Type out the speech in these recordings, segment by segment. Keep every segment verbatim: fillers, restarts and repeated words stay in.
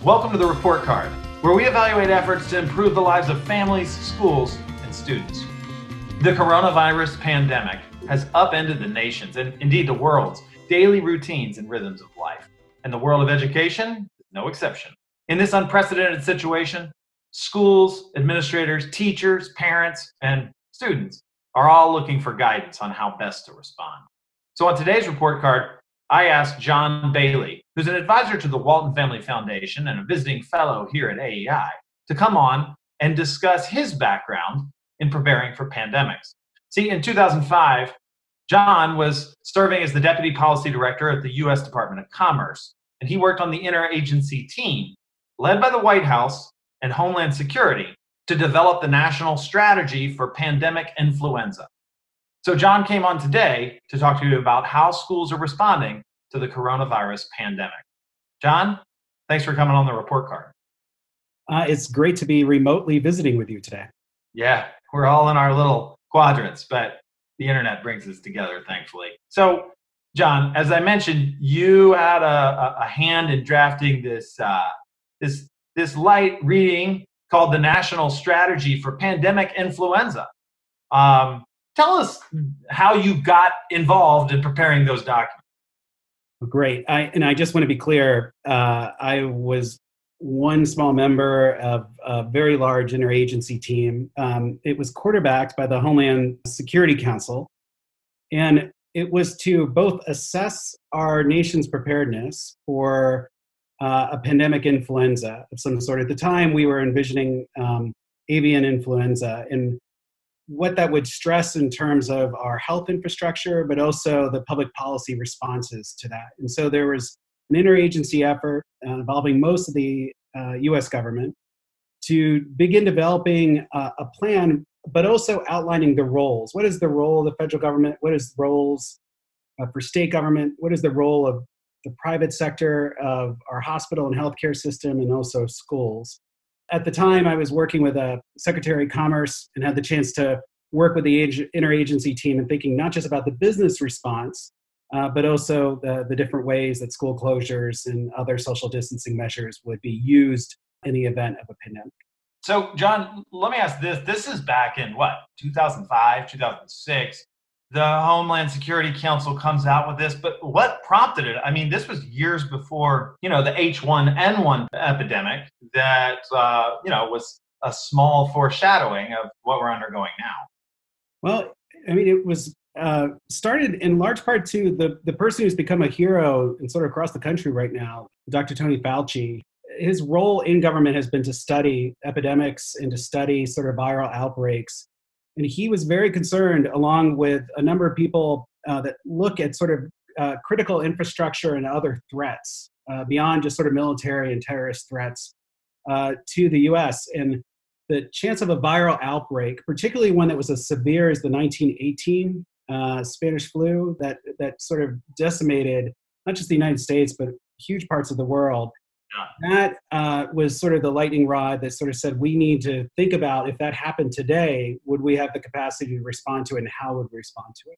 Welcome to the Report Card, where we evaluate efforts to improve the lives of families, schools, and students. The coronavirus pandemic has upended the nation's, and indeed the world's, daily routines and rhythms of life. And the world of education is no exception. In this unprecedented situation, schools, administrators, teachers, parents, and students are all looking for guidance on how best to respond. So on today's Report Card, I asked John Bailey, who's an advisor to the Walton Family Foundation and a visiting fellow here at A E I, to come on and discuss his background in preparing for pandemics. See, in two thousand five, John was serving as the Deputy Policy Director at the U S Department of Commerce, and he worked on the interagency team led by the White House and Homeland Security to develop the national strategy for pandemic influenza. So John came on today to talk to you about how schools are responding to the coronavirus pandemic. John, thanks for coming on the Report Card. Uh, it's great to be remotely visiting with you today. Yeah, we're all in our little quadrants, but the internet brings us together, thankfully. So, John, as I mentioned, you had a, a hand in drafting this, uh, this, this light reading called the National Strategy for Pandemic Influenza. Um, Tell us how you got involved in preparing those documents. Great. I, and I just want to be clear, uh, I was one small member of a very large interagency team. Um, it was quarterbacked by the Homeland Security Council, and it was to both assess our nation's preparedness for uh, a pandemic influenza of some sort. At the time, we were envisioning um, avian influenza, and what that would stress in terms of our health infrastructure, but also the public policy responses to that. And so there was an interagency effort uh, involving most of the uh, U S government to begin developing uh, a plan, but also outlining the roles. What is the role of the federal government? What is the roles uh, for state government? What is the role of the private sector of our hospital and healthcare system, and also schools? At the time, I was working with a Secretary of Commerce and had the chance to work with the interagency team and thinking not just about the business response, uh, but also the, the different ways that school closures and other social distancing measures would be used in the event of a pandemic. So, John, let me ask this. This is back in what, two thousand five, two thousand six. The Homeland Security Council comes out with this, but what prompted it? I mean, this was years before, you know, the H one N one epidemic that, uh, you know, was a small foreshadowing of what we're undergoing now. Well, I mean, it was uh, started in large part to the, the person who's become a hero and sort of across the country right now, Doctor Tony Fauci. His role in government has been to study epidemics and to study sort of viral outbreaks. And he was very concerned, along with a number of people uh, that look at sort of uh, critical infrastructure and other threats uh, beyond just sort of military and terrorist threats uh, to the U S. And the chance of a viral outbreak, particularly one that was as severe as the nineteen eighteen uh, Spanish flu that, that sort of decimated not just the United States, but huge parts of the world, that uh, was sort of the lightning rod that sort of said, we need to think about if that happened today, would we have the capacity to respond to it, and how would we respond to it?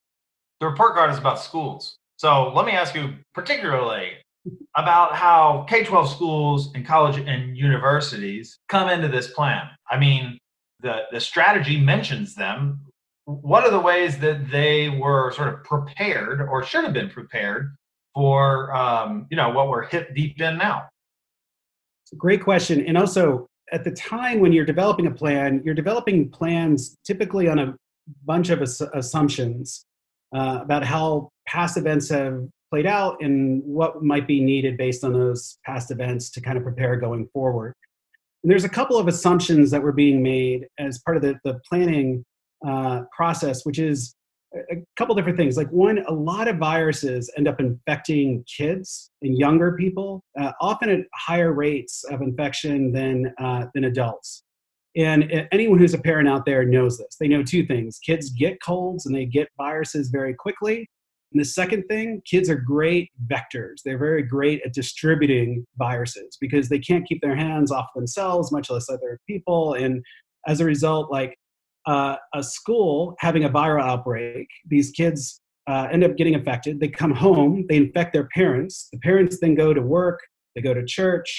The Report Card is about schools. So let me ask you particularly about how K twelve schools and college and universities come into this plan. I mean, the, the strategy mentions them. What are the ways that they were sort of prepared or should have been prepared for, um, you know, what we're hip deep in now? It's a great question. And also, at the time when you're developing a plan, you're developing plans typically on a bunch of ass- assumptions uh, about how past events have played out and what might be needed based on those past events to kind of prepare going forward. And there's a couple of assumptions that were being made as part of the, the planning uh, process, which is a couple different things. Like one, a lot of viruses end up infecting kids and younger people, uh, often at higher rates of infection than uh, than adults. And anyone who's a parent out there knows this. They know two things. Kids get colds and they get viruses very quickly. And the second thing, kids are great vectors. They're very great at distributing viruses because they can't keep their hands off themselves, much less other people. And as a result, like uh, a school having a viral outbreak, these kids uh, end up getting infected. They come home, they infect their parents. The parents then go to work, they go to church,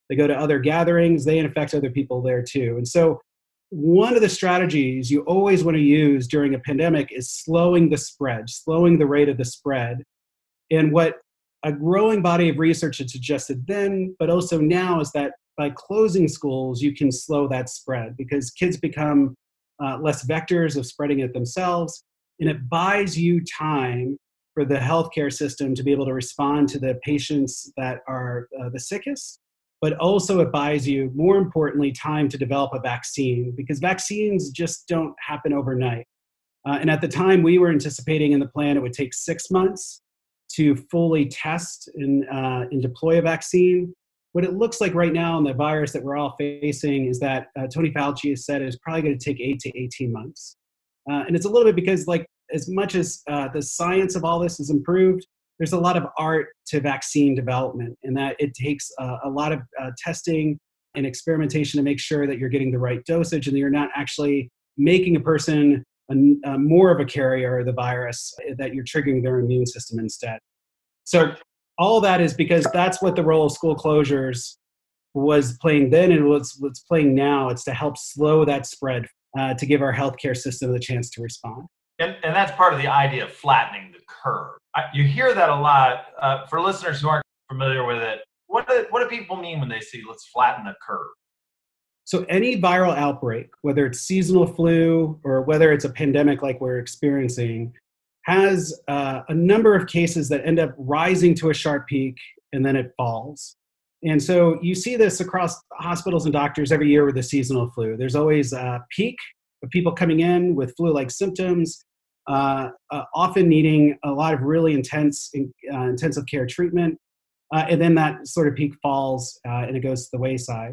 They go to other gatherings, they infect other people there too. And so one of the strategies you always want to use during a pandemic is slowing the spread, slowing the rate of the spread. And what a growing body of research had suggested then, but also now, is that by closing schools, you can slow that spread because kids become uh, less vectors of spreading it themselves. And it buys you time for the healthcare system to be able to respond to the patients that are uh, the sickest. But also it buys you, more importantly, time to develop a vaccine, because vaccines just don't happen overnight. Uh, and at the time, we were anticipating in the plan it would take six months to fully test and, uh, and deploy a vaccine. What it looks like right now in the virus that we're all facing is that uh, Tony Fauci has said it's probably going to take eight to eighteen months. Uh, and it's a little bit because, like, as much as uh, the science of all this has improved, there's a lot of art to vaccine development, and that it takes uh, a lot of uh, testing and experimentation to make sure that you're getting the right dosage and that you're not actually making a person a, a more of a carrier of the virus, that you're triggering their immune system instead. So all that is because that's what the role of school closures was playing then, and what's, what's playing now. It's to help slow that spread, uh, to give our healthcare system the chance to respond. And, and that's part of the idea of flattening the curve. I, you hear that a lot. Uh, for listeners who aren't familiar with it, what do, what do people mean when they say, let's flatten the curve? So any viral outbreak, whether it's seasonal flu or whether it's a pandemic like we're experiencing, has uh, a number of cases that end up rising to a sharp peak and then it falls. And so you see this across hospitals and doctors every year with the seasonal flu. There's always a peak of people coming in with flu-like symptoms, uh, uh, often needing a lot of really intense uh, intensive care treatment. Uh, and then that sort of peak falls uh, and it goes to the wayside.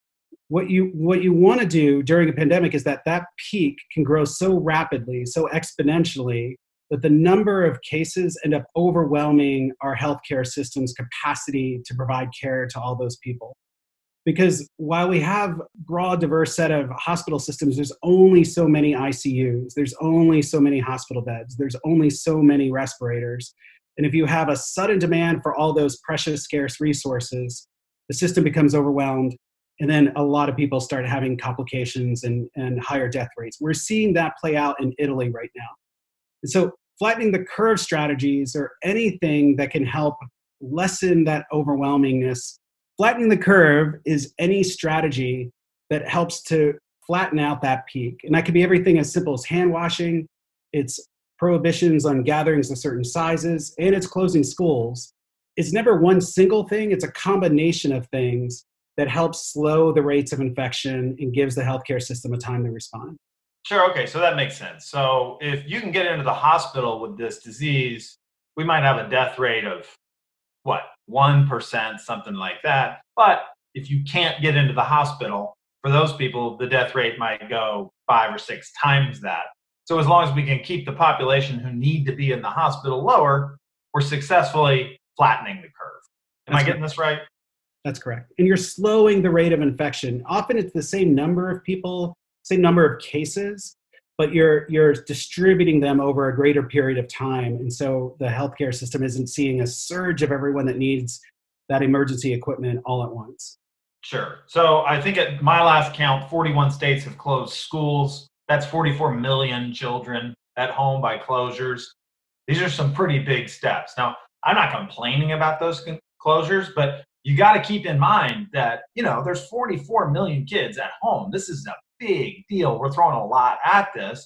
What you, what you want to do during a pandemic is that that peak can grow so rapidly, so exponentially, that the number of cases end up overwhelming our healthcare system's capacity to provide care to all those people. Because while we have broad, diverse set of hospital systems, there's only so many I C Us, there's only so many hospital beds, there's only so many respirators. And if you have a sudden demand for all those precious, scarce resources, the system becomes overwhelmed, and then a lot of people start having complications and, and higher death rates. We're seeing that play out in Italy right now. And so flattening the curve strategies, or anything that can help lessen that overwhelmingness. Flattening the curve is any strategy that helps to flatten out that peak. And that could be everything as simple as hand washing, it's prohibitions on gatherings of certain sizes, and it's closing schools. It's never one single thing, it's a combination of things that helps slow the rates of infection and gives the healthcare system a time to respond. Sure. Okay. So that makes sense. So if you can get into the hospital with this disease, we might have a death rate of what, one percent, something like that. But if you can't get into the hospital, for those people, the death rate might go five or six times that. So as long as we can keep the population who need to be in the hospital lower, we're successfully flattening the curve. Am That's I getting correct. This right? That's correct. And you're slowing the rate of infection. Often it's the same number of people, same number of cases, but you're you're distributing them over a greater period of time. And so the healthcare system isn't seeing a surge of everyone that needs that emergency equipment all at once. Sure. So I think at my last count, forty-one states have closed schools. That's forty-four million children at home by closures. These are some pretty big steps. Now, I'm not complaining about those con- closures, but you got to keep in mind that, you know, there's forty-four million kids at home. This is a big deal. We're throwing a lot at this.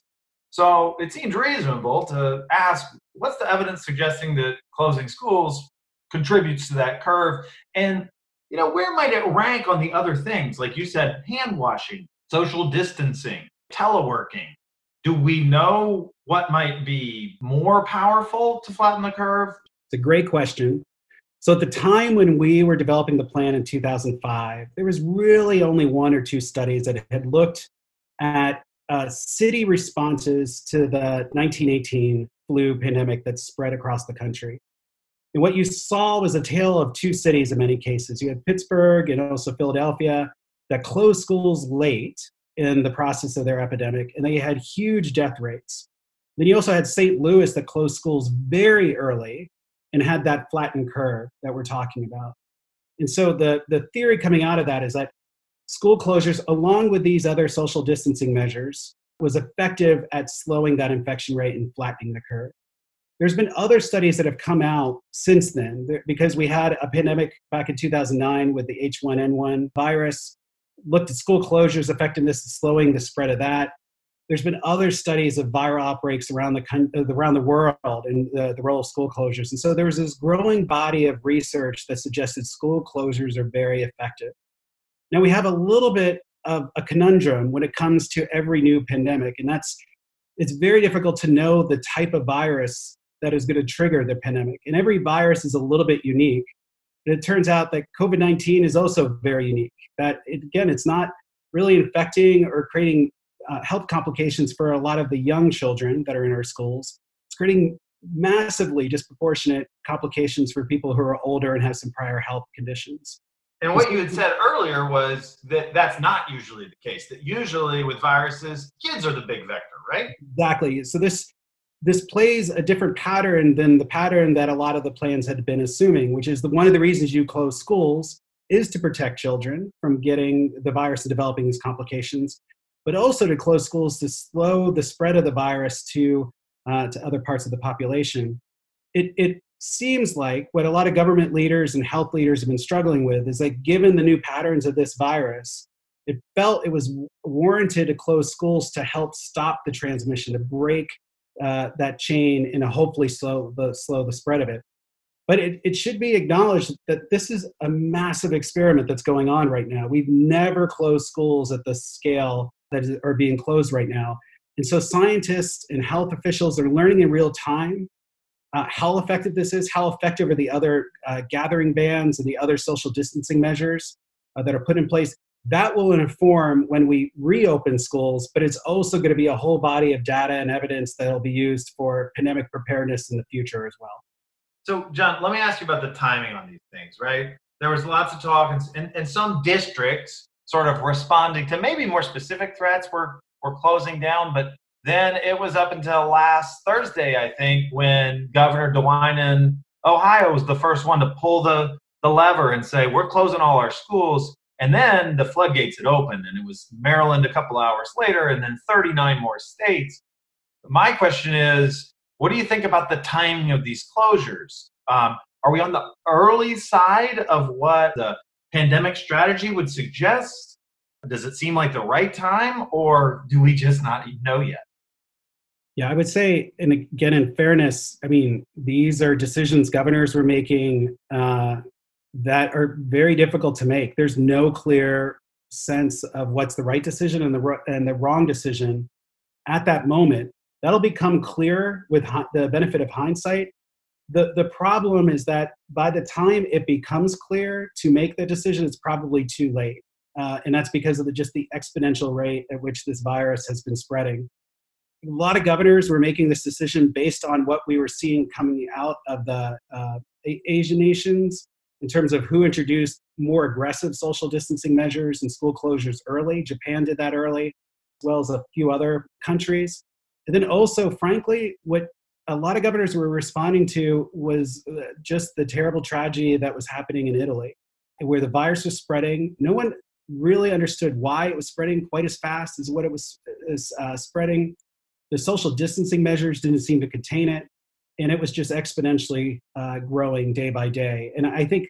So it seems reasonable to ask, what's the evidence suggesting that closing schools contributes to that curve? And, you know, where might it rank on the other things? Like you said, hand washing, social distancing, teleworking. Do we know what might be more powerful to flatten the curve? It's a great question. So at the time when we were developing the plan in two thousand five, there was really only one or two studies that had looked at uh, city responses to the nineteen eighteen flu pandemic that spread across the country. And what you saw was a tale of two cities in many cases. You had Pittsburgh and also Philadelphia that closed schools late in the process of their epidemic, and they had huge death rates. Then you also had Saint Louis that closed schools very early and had that flattened curve that we're talking about. And so the, the theory coming out of that is that school closures, along with these other social distancing measures, was effective at slowing that infection rate and flattening the curve. There's been other studies that have come out since then because we had a pandemic back in two thousand nine with the H one N one virus, looked at school closures, effectiveness of slowing the spread of that. There's been other studies of viral outbreaks around the, around the world and the, the role of school closures. And so there was this growing body of research that suggested school closures are very effective. Now we have a little bit of a conundrum when it comes to every new pandemic, and that's it's very difficult to know the type of virus that is going to trigger the pandemic. And every virus is a little bit unique. And it turns out that COVID nineteen is also very unique. That, it, again, it's not really infecting or creating uh, health complications for a lot of the young children that are in our schools. It's creating massively disproportionate complications for people who are older and have some prior health conditions. And what you had said earlier was that that's not usually the case, that usually with viruses, kids are the big vector, right? Exactly. So this this plays a different pattern than the pattern that a lot of the plans had been assuming, which is the one of the reasons you close schools is to protect children from getting the virus and developing these complications, but also to close schools to slow the spread of the virus to uh, to other parts of the population. It, it seems like what a lot of government leaders and health leaders have been struggling with is that given the new patterns of this virus, it felt it was warranted to close schools to help stop the transmission, to break uh, that chain and to hopefully slow the, slow the spread of it. But it, it should be acknowledged that this is a massive experiment that's going on right now. We've never closed schools at the scale that is, are being closed right now. And so scientists and health officials are learning in real time uh, how effective this is, how effective are the other uh, gathering bans and the other social distancing measures uh, that are put in place. That will inform when we reopen schools, but it's also going to be a whole body of data and evidence that will be used for pandemic preparedness in the future as well. So, John, let me ask you about the timing on these things, right? There was lots of talk, and, and, and some districts sort of responding to maybe more specific threats were, were closing down, but then it was up until last Thursday, I think, when Governor DeWine in Ohio was the first one to pull the, the lever and say, we're closing all our schools. And then the floodgates had opened, and it was Maryland a couple hours later, and then thirty-nine more states. My question is, what do you think about the timing of these closures? Um, are we on the early side of what the pandemic strategy would suggest? Does it seem like the right time, or do we just not know yet? Yeah, I would say, and again, in fairness, I mean, these are decisions governors were making uh, that are very difficult to make. There's no clear sense of what's the right decision and the and the wrong decision at that moment. That'll become clearer with the benefit of hindsight. The, the problem is that by the time it becomes clear to make the decision, it's probably too late. Uh, and that's because of the, just the exponential rate at which this virus has been spreading. A lot of governors were making this decision based on what we were seeing coming out of the uh, Asian nations in terms of who introduced more aggressive social distancing measures and school closures early. Japan did that early, as well as a few other countries. And then also, frankly, what a lot of governors were responding to was just the terrible tragedy that was happening in Italy, where the virus was spreading. No one really understood why it was spreading quite as fast as what it was is, uh, spreading. The social distancing measures didn't seem to contain it, and it was just exponentially uh, growing day by day. And I think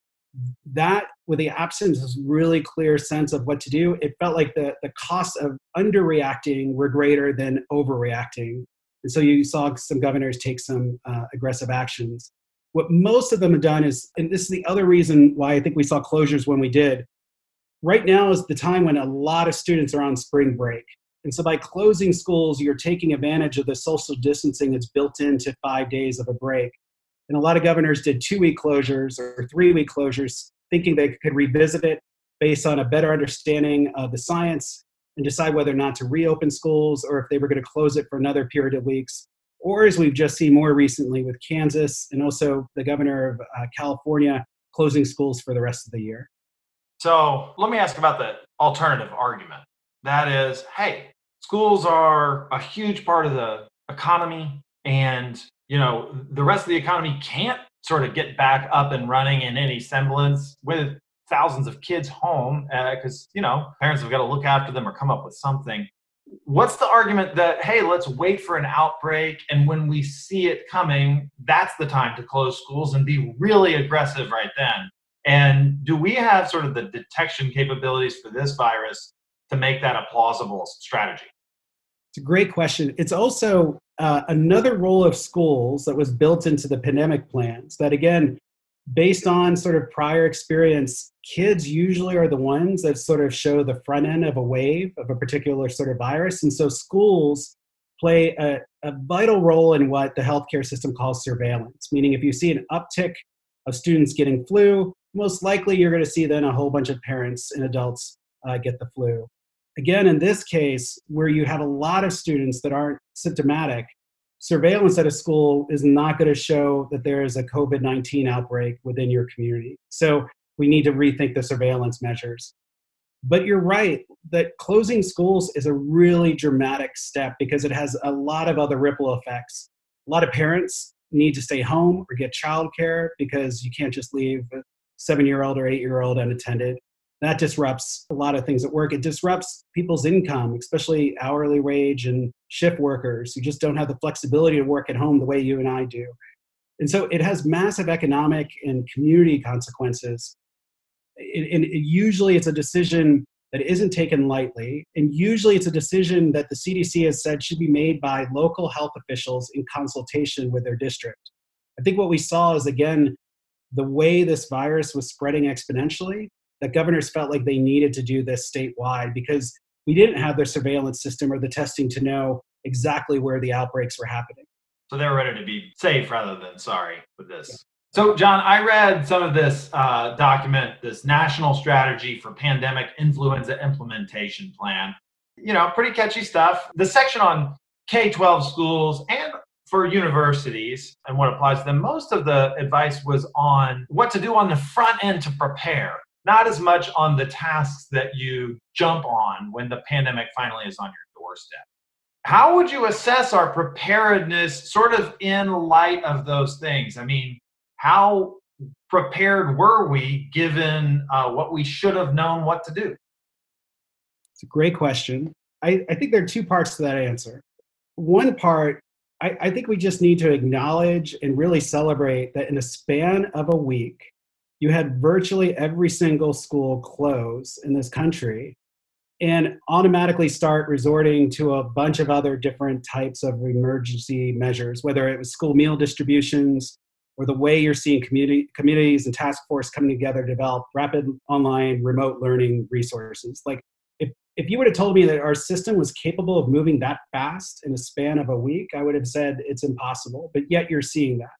that, with the absence of really clear sense of what to do, it felt like the, the costs of underreacting were greater than overreacting. And so you saw some governors take some uh, aggressive actions. What most of them have done is, and this is the other reason why I think we saw closures when we did, right now is the time when a lot of students are on spring break. And so by closing schools, you're taking advantage of the social distancing that's built into five days of a break. And a lot of governors did two-week closures or three-week closures, thinking they could revisit it based on a better understanding of the science and decide whether or not to reopen schools or if they were going to close it for another period of weeks. Or, as we've just seen more recently with Kansas and also the governor of uh, California, closing schools for the rest of the year. So let me ask about the alternative argument. That is, hey, schools are a huge part of the economy, and you know, the rest of the economy can't sort of get back up and running in any semblance with thousands of kids home, because, uh, you know, parents have got to look after them or come up with something. What's the argument that, hey, let's wait for an outbreak, and when we see it coming, that's the time to close schools and be really aggressive right then? And do we have sort of the detection capabilities for this virus to make that a plausible strategy? It's a great question. It's also uh, another role of schools that was built into the pandemic plans that, again, based on sort of prior experience, kids usually are the ones that sort of show the front end of a wave of a particular sort of virus. And so schools play a, a vital role in what the healthcare system calls surveillance, meaning if you see an uptick of students getting flu, most likely you're going to see then a whole bunch of parents and adults uh, get the flu. Again, in this case, where you have a lot of students that aren't symptomatic, surveillance at a school is not going to show that there is a COVID nineteen outbreak within your community. So we need to rethink the surveillance measures. But you're right that closing schools is a really dramatic step because it has a lot of other ripple effects. A lot of parents need to stay home or get childcare because you can't just leave a seven-year-old or eight-year-old unattended. That disrupts a lot of things at work. It disrupts people's income, especially hourly wage and shift workers who just don't have the flexibility to work at home the way you and I do. And so it has massive economic and community consequences. And usually it's a decision that isn't taken lightly. And usually it's a decision that the C D C has said should be made by local health officials in consultation with their district. I think what we saw is, again, the way this virus was spreading exponentially, that governors felt like they needed to do this statewide because we didn't have the surveillance system or the testing to know exactly where the outbreaks were happening. So they were ready to be safe rather than sorry with this. Yeah. So, John, I read some of this uh, document, this National Strategy for Pandemic Influenza Implementation Plan. You know, pretty catchy stuff. The section on K twelve schools and for universities and what applies to them, most of the advice was on what to do on the front end to prepare, not as much on the tasks that you jump on when the pandemic finally is on your doorstep. How would you assess our preparedness sort of in light of those things? I mean, how prepared were we given uh, what we should have known what to do? It's a great question. I, I think there are two parts to that answer. One part, I, I think we just need to acknowledge and really celebrate that in a span of a week, you had virtually every single school close in this country and automatically start resorting to a bunch of other different types of emergency measures, whether it was school meal distributions or the way you're seeing community, communities and task force coming together to develop rapid online remote learning resources. Like if, if you would have told me that our system was capable of moving that fast in a span of a week, I would have said it's impossible, but yet you're seeing that.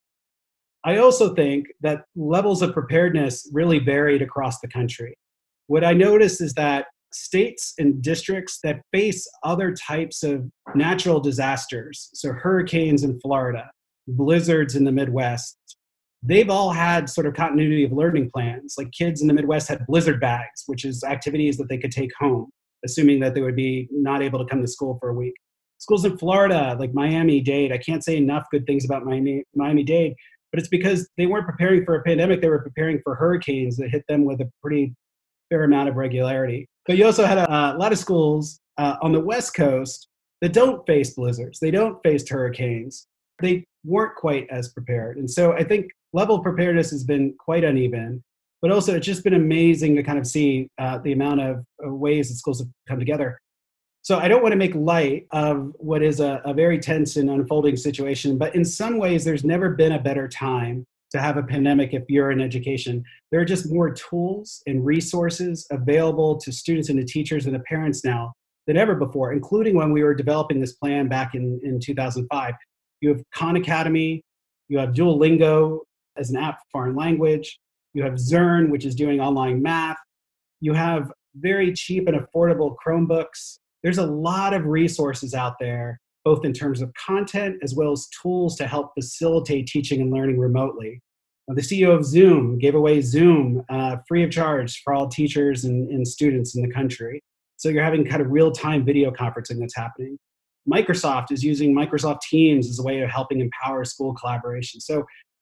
I also think that levels of preparedness really varied across the country. What I noticed is that states and districts that face other types of natural disasters, so hurricanes in Florida, blizzards in the Midwest, they've all had sort of continuity of learning plans. Like kids in the Midwest had blizzard bags, which is activities that they could take home, assuming that they would be not able to come to school for a week. Schools in Florida, like Miami-Dade, I can't say enough good things about Miami, Miami-Dade, but it's because they weren't preparing for a pandemic, they were preparing for hurricanes that hit them with a pretty fair amount of regularity. But you also had a, a lot of schools uh, on the West Coast that don't face blizzards, they don't face hurricanes. They weren't quite as prepared. And so I think level of preparedness has been quite uneven, but also it's just been amazing to kind of see uh, the amount of uh, ways that schools have come together. So I don't want to make light of what is a, a very tense and unfolding situation, but in some ways, there's never been a better time to have a pandemic if you're in education. There are just more tools and resources available to students and to teachers and to parents now than ever before, including when we were developing this plan back in, in two thousand five. You have Khan Academy, you have Duolingo as an app for foreign language, you have Zearn, which is doing online math, you have very cheap and affordable Chromebooks. There's a lot of resources out there, both in terms of content as well as tools to help facilitate teaching and learning remotely. Uh, the C E O of Zoom gave away Zoom uh, free of charge for all teachers and, and students in the country. So you're having kind of real-time video conferencing that's happening. Microsoft is using Microsoft Teams as a way of helping empower school collaboration. So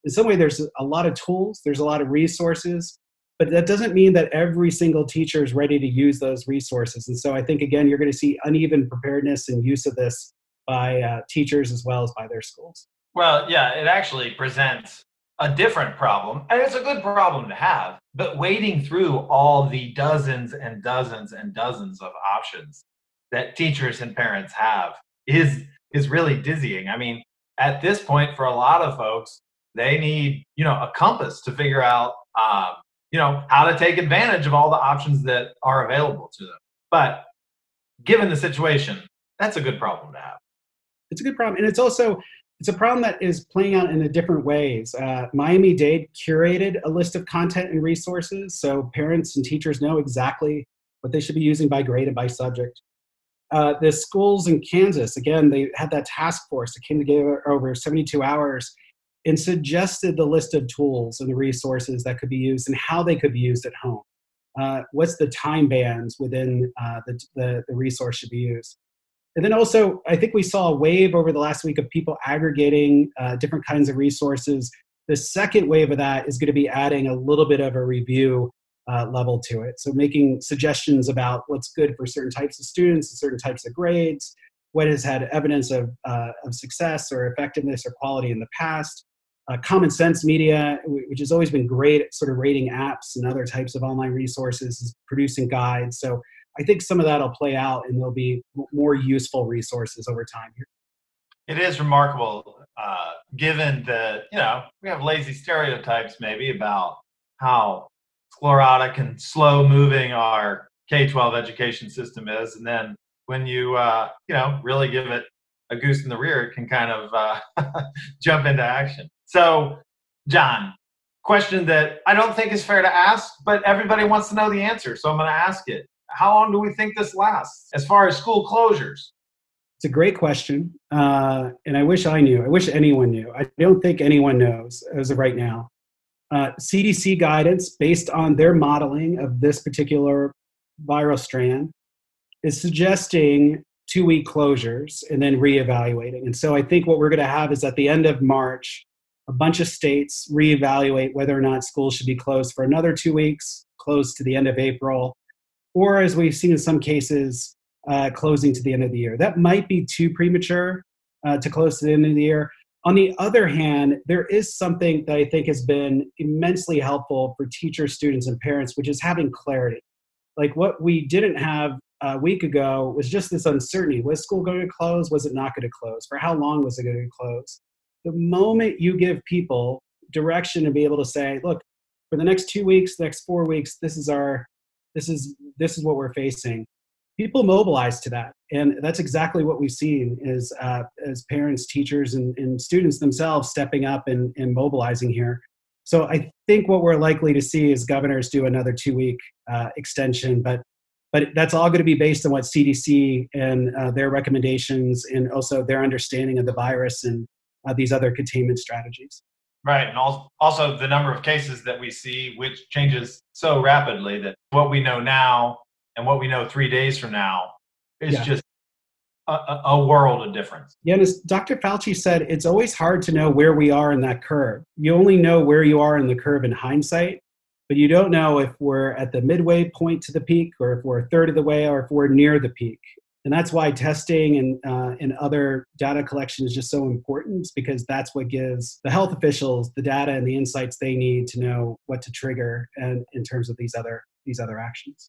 in some way there's a lot of tools, there's a lot of resources, but that doesn't mean that every single teacher is ready to use those resources. And so I think, again, you're going to see uneven preparedness and use of this by uh, teachers as well as by their schools. Well, yeah, it actually presents a different problem, and it's a good problem to have, but wading through all the dozens and dozens and dozens of options that teachers and parents have is is really dizzying. I mean, at this point, for a lot of folks, they need, you know, a compass to figure out, um, you know, how to take advantage of all the options that are available to them. But given the situation, that's a good problem to have. It's a good problem, and it's also it's a problem that is playing out in a different ways. Uh, Miami-Dade curated a list of content and resources, so parents and teachers know exactly what they should be using by grade and by subject. Uh, the schools in Kansas, again, they had that task force that came together over seventy-two hours and suggested the list of tools and the resources that could be used and how they could be used at home. Uh, what's the time bands within uh, the, the, the resource should be used? And then also, I think we saw a wave over the last week of people aggregating uh, different kinds of resources. The second wave of that is going to be adding a little bit of a review uh, level to it. So making suggestions about what's good for certain types of students, certain types of grades, what has had evidence of, uh, of success or effectiveness or quality in the past. Uh, Common Sense Media, which has always been great at sort of rating apps and other types of online resources, is producing guides. So I think some of that will play out and there'll be more useful resources over time here. It is remarkable, uh, given that, you know, we have lazy stereotypes maybe about how sclerotic and slow moving our K twelve education system is. And then when you, uh, you know, really give it a goose in the rear, it can kind of uh, jump into action. So, John, question that I don't think is fair to ask, but everybody wants to know the answer. So I'm going to ask it. How long do we think this lasts as far as school closures? It's a great question. Uh, and I wish I knew. I wish anyone knew. I don't think anyone knows as of right now. Uh, C D C guidance, based on their modeling of this particular viral strand, is suggesting two-week closures and then reevaluating. And so I think what we're going to have is at the end of March, a bunch of states reevaluate whether or not schools should be closed for another two weeks, closed to the end of April, or as we've seen in some cases, uh, closing to the end of the year. That might be too premature uh, to close to the end of the year. On the other hand, there is something that I think has been immensely helpful for teachers, students, and parents, which is having clarity. Like what we didn't have a week ago was just this uncertainty. Was school going to close? Was it not going to close? For how long was it going to close? The moment you give people direction and be able to say, look, for the next two weeks, next four weeks, this is our This is this is what we're facing. People mobilize to that, and that's exactly what we've seen is uh, as parents, teachers, and, and students themselves stepping up and, and mobilizing here. So I think what we're likely to see is governors do another two-week uh, extension, but but that's all going to be based on what C D C and uh, their recommendations and also their understanding of the virus and uh, these other containment strategies. Right, and also the number of cases that we see, which changes so rapidly that what we know now and what we know three days from now is yeah. just a, a world of difference. Yeah, and as Doctor Fauci said, it's always hard to know where we are in that curve. You only know where you are in the curve in hindsight, but you don't know if we're at the midway point to the peak or if we're a third of the way or if we're near the peak. And that's why testing and, uh, and other data collection is just so important, because that's what gives the health officials the data and the insights they need to know what to trigger and in terms of these other these other actions.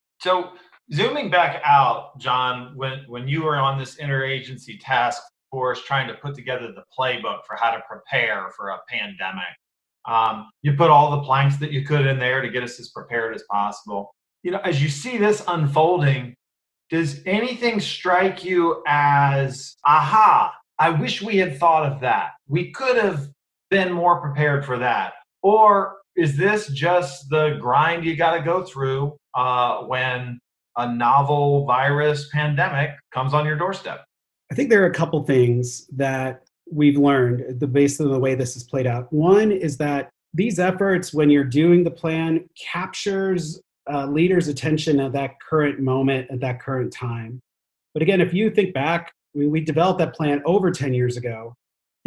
So zooming back out, John, when, when you were on this interagency task force trying to put together the playbook for how to prepare for a pandemic, um, you put all the planks that you could in there to get us as prepared as possible. You know, as you see this unfolding, does anything strike you as, aha, I wish we had thought of that. We could have been more prepared for that. Or is this just the grind you got to go through uh, when a novel virus pandemic comes on your doorstep? I think there are a couple things that we've learned the based on the way this has played out. One is that these efforts, when you're doing the plan, captures Uh, leaders' attention at that current moment, at that current time. But again, if you think back, we, we developed that plan over ten years ago.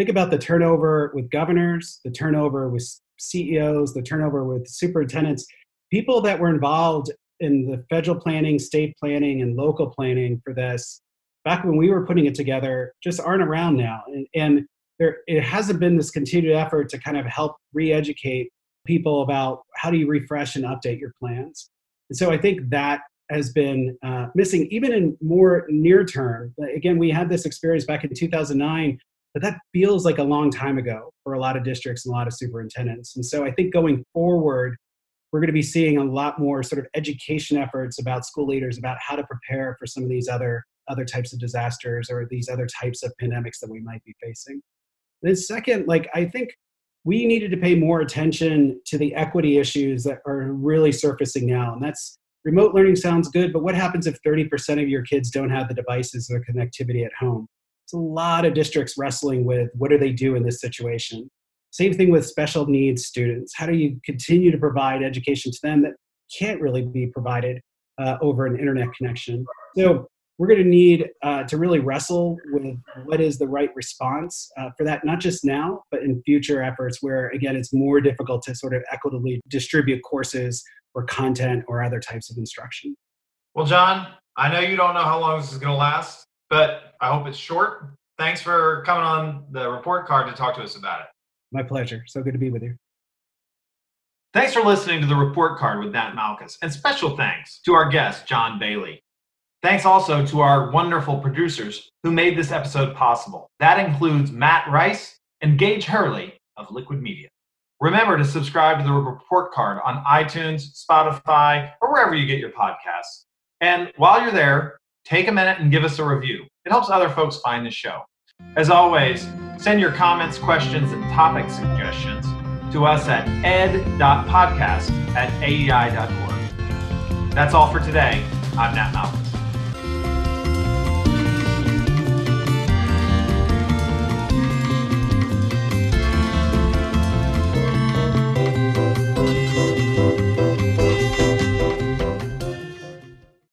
think about the turnover with governors, the turnover with C E Os, the turnover with superintendents, people that were involved in the federal planning, state planning, and local planning for this, back when we were putting it together, just aren't around now. And, and there, it hasn't been this continued effort to kind of help re-educate people about how do you refresh and update your plans. And so I think that has been uh, missing, even in more near term. Again, we had this experience back in two thousand nine, but that feels like a long time ago for a lot of districts and a lot of superintendents. And so I think going forward, we're going to be seeing a lot more sort of education efforts about school leaders about how to prepare for some of these other, other types of disasters or these other types of pandemics that we might be facing. And then second, like I think we needed to pay more attention to the equity issues that are really surfacing now. And that's remote learning sounds good, but what happens if thirty percent of your kids don't have the devices or connectivity at home? It's a lot of districts wrestling with what do they do in this situation. Same thing with special needs students. How do you continue to provide education to them that can't really be provided uh, over an internet connection? So we're going to need uh, to really wrestle with what is the right response uh, for that, not just now, but in future efforts where, again, it's more difficult to sort of equitably distribute courses or content or other types of instruction. Well, John, I know you don't know how long this is going to last, but I hope it's short. Thanks for coming on the report card to talk to us about it. My pleasure. So good to be with you. Thanks for listening to the report card with Nat Malkus, and special thanks to our guest, John Bailey. Thanks also to our wonderful producers who made this episode possible. That includes Matt Rice and Gage Hurley of Liquid Media. Remember to subscribe to the report card on iTunes, Spotify, or wherever you get your podcasts. And while you're there, take a minute and give us a review. It helps other folks find the show. As always, send your comments, questions, and topic suggestions to us at ed dot podcast at a e i dot org. That's all for today. I'm Nat Malkus.